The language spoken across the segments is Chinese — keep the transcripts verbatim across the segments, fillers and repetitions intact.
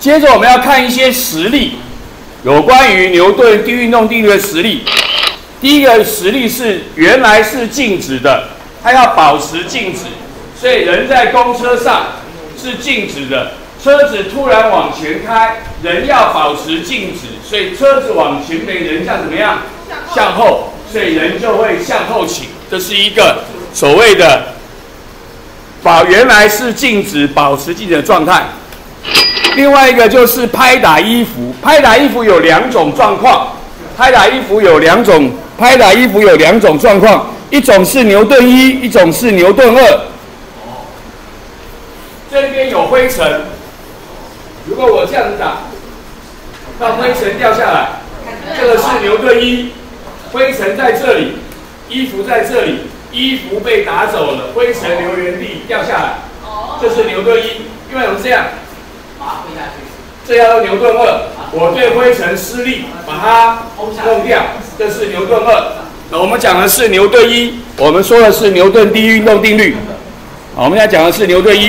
接着我们要看一些实例，有关于牛顿第一运动定律的实例。第一个实例是原来是静止的，它要保持静止，所以人在公车上是静止的。车子突然往前开，人要保持静止，所以车子往前没人向怎么样？向后，所以人就会向后倾。这是一个所谓的保原来是静止，保持静止的状态。另外一个就是拍打衣服，拍打衣服有两种状况，拍打衣服有两种，拍打衣服有两种状况，一种是牛顿一，一种是牛顿二。这边有灰尘，如果我这样子打，让灰尘掉下来，这个是牛顿一，灰尘在这里，衣服在这里，衣服被打走了，灰尘留原地掉下来，这是牛顿一。因为我们这样。这叫牛顿二，我对灰尘施力，把它弄掉，这是牛顿二。那我们讲的是牛顿一，我们说的是牛顿第一运动定律。好，我们现在讲的是牛顿一。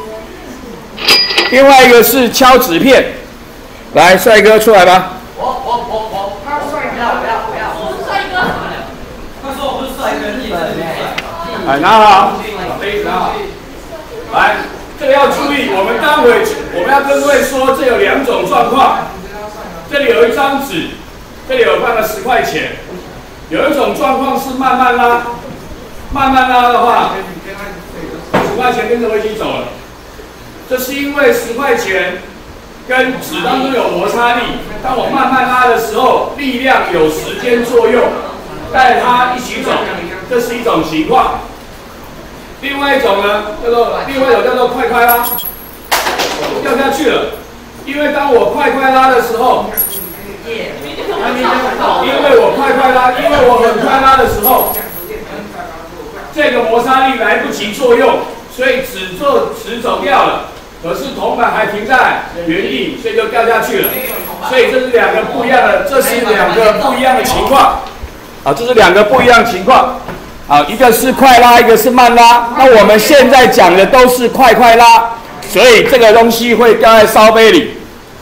另外一个是敲纸片，来，帅哥出来吧。 我我我我，他帅哥，不要不要不要，我是帅哥。他说我不是帅哥，你是。 哎，拿好，把杯子拿好，来。这个要注意，我们待会我们要跟各位说，这有两种状况。这里有一张纸，这里有放了十块钱。有一种状况是慢慢拉，慢慢拉的话，十块钱跟着我一起走了。这是因为十块钱跟纸当中有摩擦力，当我慢慢拉的时候，力量有时间作用，带它一起走，这是一种情况。另外一种呢，叫做另外一种叫做快快拉，掉下去了。因为当我快快拉的时候，因为我快快拉，因为我很快拉的时候，这个摩擦力来不及作用，所以纸做纸走掉了。可是铜板还停在原地，所以就掉下去了。所以这是两个不一样的，这是两个不一样的情况。啊，这是两个不一样的情况。好，一个是快拉，一个是慢拉。那我们现在讲的都是快快拉，所以这个东西会掉在烧杯里。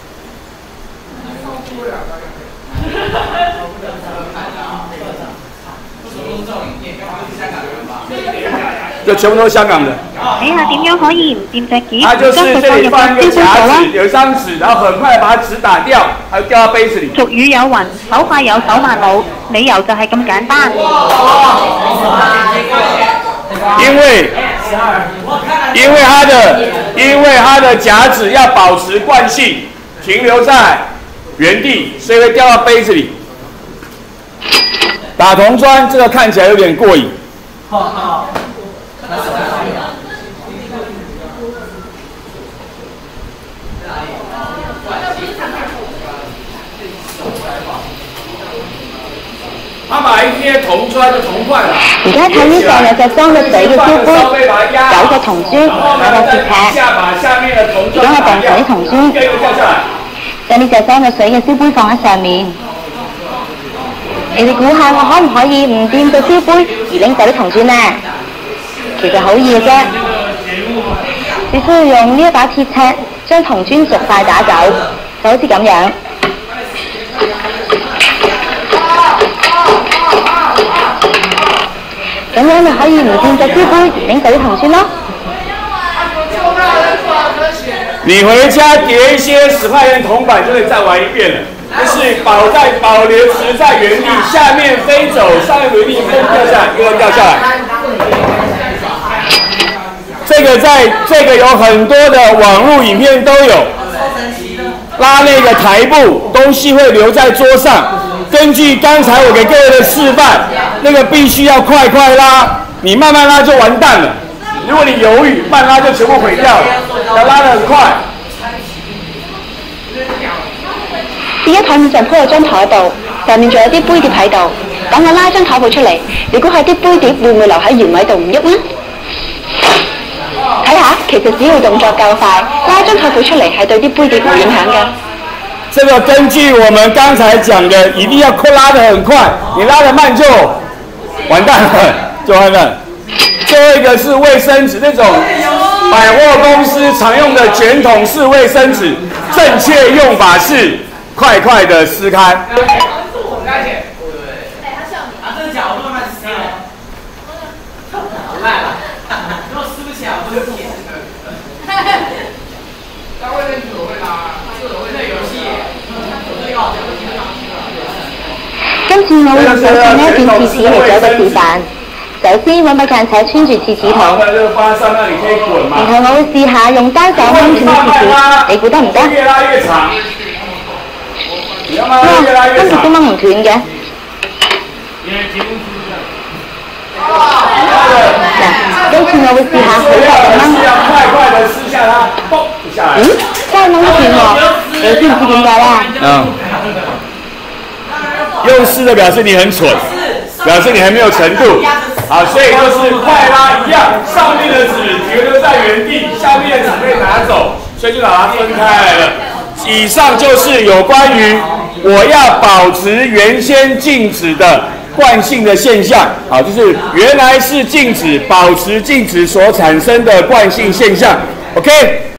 就全部都是香港的。 睇下點樣可以唔掂隻碟， 它就是这里放一个夹子，有一张纸，然後很快把紙打掉，它就掉到杯子里。 俗語有云：手快有手慢冇，理由就係咁簡單。 因为因为它的因为它的夹子要保持惯性，停留在原地，所以会掉到杯子里。打铜砖这个看起来有点过瘾。他把一些銅磚嘅銅塊啊， 而家睇呢個有隻裝咗水嘅燒杯，有隻銅珠，有個鐵尺。如果係掟水銅珠，將呢隻裝咗水嘅燒杯放喺上面。你哋估下我可唔可以唔掂個燒杯而拎走啲銅磚呢？其實好易嘅啫，只需要用呢一把鐵尺將銅磚逐塊打走，就好似咁樣。咁樣就可以唔掂隻燒杯而拎走啲銅磚咯。 你回家疊一些十塊錢銅板就可以再玩一遍了。就是保在保留持在原地，下面飛走，上面原地一個掉下來，一個掉下來。這個在這個有很多的網絡影片都有。拉那個台布，東西會留在桌上。根據剛才我給各位的示範，那個必須要快快拉，你慢慢拉就完蛋了。如果你猶豫，慢拉就全部毀掉了。要拉得很快。 而家台面上鋪喺張台度，上面仲有啲杯碟喺度。等我拉張台布出嚟，你估下啲杯碟會唔會留喺原位度唔喐呢？睇下，其實只要動作夠快，拉張台布出嚟係對啲杯碟冇影響㗎。 這個根據我們剛才講的，一定要拉得很快，你拉得慢就完蛋了，就完了。最後一個是衛生紙，那種百货公司常用的卷筒式卫生纸，正确用法是快快的撕开。 我该剪。对。哎，他笑你。啊，真的假的？我慢慢撕了。好烂了。如果撕不起来，我就剪。单位跟组会啦，组会那游戏，我最高就提上去了。 今次我會手上呢一件廁紙嚟做一個示範。首先揾把間尺穿住廁紙筒，然後我會試下用單手掹斷廁紙，你估得唔得？哇，今次都掹唔斷嘅。嗱，今次我會試下好快咁掹。咦，真係掹得斷喎！你知唔知點解咧？ 嗯。用撕的表示你很蠢，表示你还没有程度。好，所以就是快拉一样，上面的纸停留在原地，下面的纸被拿走，所以就把它分开来了。以上就是有关于我要保持原先静止的惯性的现象。好，就是原来是静止，保持静止所产生的惯性现象。OK。